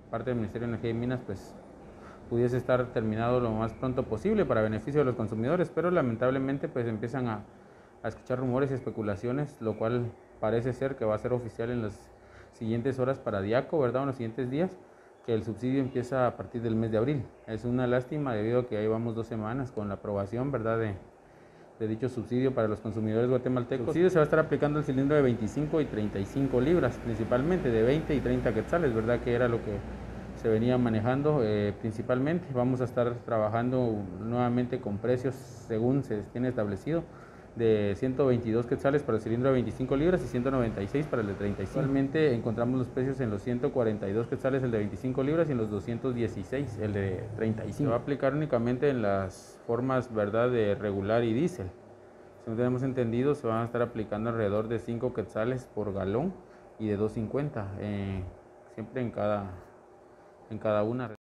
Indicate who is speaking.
Speaker 1: parte del Ministerio de Energía y Minas pues pudiese estar terminado lo más pronto posible para beneficio de los consumidores, pero lamentablemente pues empiezan a escuchar rumores y especulaciones, lo cual parece ser que va a ser oficial en las siguientes horas para Diaco, ¿verdad? En los siguientes días, que el subsidio empieza a partir del mes de abril. Es una lástima debido a que ahí vamos 2 semanas con la aprobación, ¿verdad?, de dicho subsidio para los consumidores guatemaltecos. El subsidio se va a estar aplicando al cilindro de 25 y 35 libras, principalmente de 20 y 30 quetzales, ¿verdad?, que era lo que se venía manejando principalmente. Vamos a estar trabajando nuevamente con precios según se tiene establecido, de 122 quetzales para el cilindro de 25 libras y 196 para el de 35. Actualmente encontramos los precios en los 142 quetzales el de 25 libras y en los 216 el de 35. Se va a aplicar únicamente en las formas, ¿verdad?, de regular y diésel. Según tenemos entendido, se van a estar aplicando alrededor de 5 quetzales por galón y de 2.50 siempre en cada una.